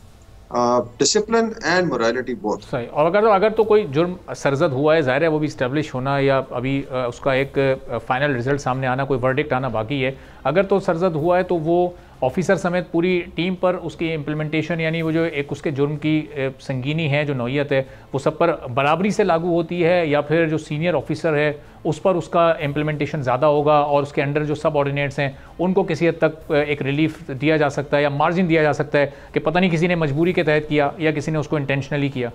discipline and morality both. सही। और अगर अगर तो कोई जुर्म सरजद हुआ है, जाहिर है वो भी इस्टेब्लिश होना या अभी उसका एक फाइनल रिजल्ट सामने आना, कोई वर्डिक्ट आना बाकी है, अगर तो सरजद हुआ है तो वो ऑफिसर समेत पूरी टीम पर उसकी इम्प्लीमेंटेशन, यानी वो जो एक उसके जुर्म की संगीनी है, जो नौयत है, वो सब पर बराबरी से लागू होती है, या फिर जो सीनियर ऑफिसर है उस पर उसका इम्प्लीमेंटेशन ज़्यादा होगा और उसके अंडर जो सब ऑर्डिनेट्स हैं उनको किसी हद तक एक रिलीफ दिया जा सकता है या मार्जिन दिया जा सकता है कि पता नहीं किसी ने मजबूरी के तहत किया या किसी ने उसको इंटेंशनली किया?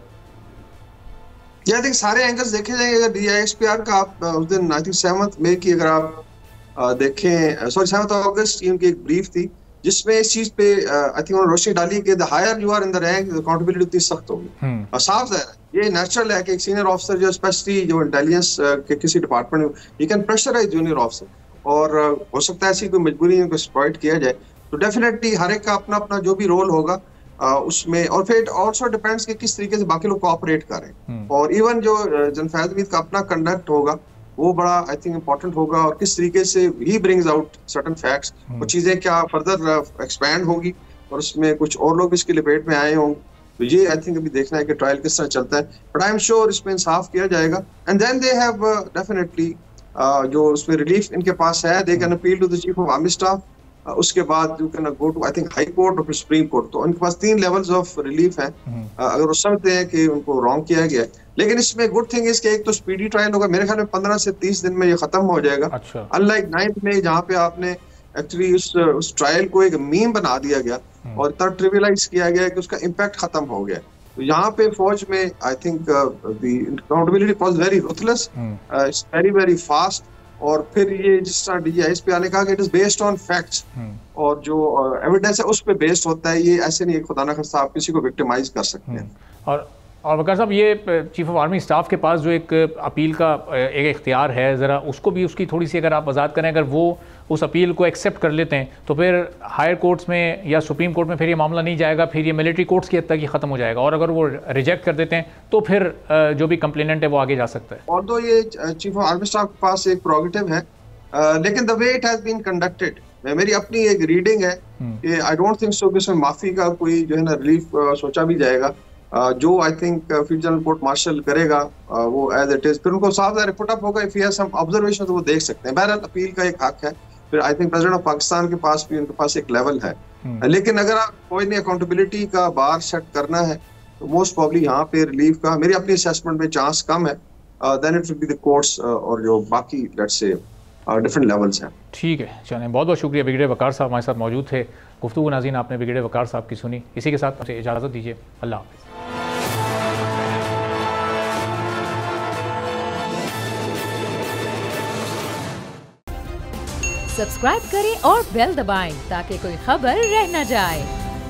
या देख सारे एंगल्स देखे जाएंगे। अगर डीआईएसपीआर का आप उस दिन आई थिंक सेवंथ मई की अगर आप देखें, सॉरी सेवंथ अगस्त टीम की एक ब्रीफ थी जिसमें इस चीज पे आई थिंक उन्होंने रोशनी डाली कि the higher you are in the rank accountability उतनी सख्त होगी। और साफ है ये नेचुरल है कि एक सीनियर ऑफिसर जो स्पेशली जो इंटेलिजेंस के किसी डिपार्टमेंट में you can pressurise junior officer, और हो सकता है ऐसी कोई मजबूरी को एक्सप्लॉइट किया जाए, तो डेफिनेटली हर एक का अपना अपना जो भी रोल होगा उसमें, और फिर ऑल्सो डिपेंड्स कि किस तरीके से बाकी लोग कोऑपरेट करें। और इवन जो जनफैजमीद का अपना कंडक्ट होगा वो बड़ा आई थिंक इम्पोर्टेंट होगा, और किस तरीके से he brings out certain facts, वो चीजें क्या फर्दर एक्सपैंड होगी और उसमें कुछ और लोग इसकी लपेट में आए होंगे। तो ये आई थिंक अभी देखना है कि ट्रायल किस तरह चलता है, बट आई एम श्योर इसमें इंसाफ किया जाएगा। And then they have definitely जो उसमें रिलीफ इनके पास है, they can appeal to the chief of army staff, उसके बाद you can go to I think high court और फिर सुप्रीम कोर्ट। तो उनके पास तीन लेवल्स ऑफ रिलीफ है अगर वो समझते हैं कि उनको रॉन्ग किया गया है। लेकिन इसमें गुड थिंग इसके एक तो स्पीडी ट्रायल होगा, मेरे ख्याल में पंद्रह से तीस दिन में ये खत्म हो जाएगा। अच्छा। अनलाइक नाइन्थ में जहाँ पे आपने एक्चुअली उस उस ट्रायल को एक मीम बना दिया गया और इतना ट्रिवियलाइज किया गया कि उसका इम्पैक्ट खत्म हो गया। तो यहाँ पे फौज में I think the accountability was very ruthless, it's very very fast, और फिर ये जिस तरह डीजीआईएसपी ने कहा कि it is based on facts, और जो एविडेंस है उस पे बेस्ड होता है। ये ऐसे नहीं खुदा ना खास्ता आप किसी को विक्टिमाइज कर सकते हैं। और और वकार साहब, ये चीफ ऑफ आर्मी स्टाफ के पास जो एक अपील का एक इख्तियार है, ज़रा उसको भी उसकी थोड़ी सी अगर आप वजाहत करें, अगर वो उस अपील को एक्सेप्ट कर लेते हैं तो फिर हायर कोर्ट्स में या सुप्रीम कोर्ट में फिर ये मामला नहीं जाएगा, फिर ये मिलिट्री कोर्ट्स की हद तक ही ख़त्म हो जाएगा, और अगर वो रिजेक्ट कर देते हैं तो फिर जो भी कंप्लेनेंट है वो आगे जा सकता है। और तो ये चीफ ऑफ आर्मी स्टाफ के पास एक प्रोगेटिव है, uh, लेकिन the way it has been conducted, मेरी अपनी एक रीडिंग है कि आई डोंट थिंक सो कि इसमें माफी का कोई जो है ना रिलीफ सोचा भी जाएगा। Uh, जो I think field general court martial करेगा uh, वो एज इट इज, फिर उनको साफ रिपोर्ट अप होगा, if he has some observation तो वो देख सकते हैं। बहरहाल अपील का एक हक है। फिर I think president of Pakistan के पास भी उनके पास एक लेवल है, लेकिन अगर आप कोई नहीं अकाउंटेबिलिटी का बार सेट करना है तो मोस्ट प्रॉब्ली यहाँ पे रिलीफ का मेरी अपनी असेसमेंट में चांस कम है। Then it will be the courts और जो बाकी लेट्स से डिफरेंट लेवल्स हैं। ठीक है, चलें, बहुत बहुत शुक्रिया। ब्रिगेडियर वकार साहब हमारे साथ मौजूद थे। गुफ्तगू नाज़रीन आपने ब्रिगेडियर वकार साहब की सुनी। इसी के साथ मुझे इजाज़त दीजिए, अल्लाह हाफ़िज़। सब्सक्राइब करें और बेल दबाएं ताकि कोई खबर रह न जाए।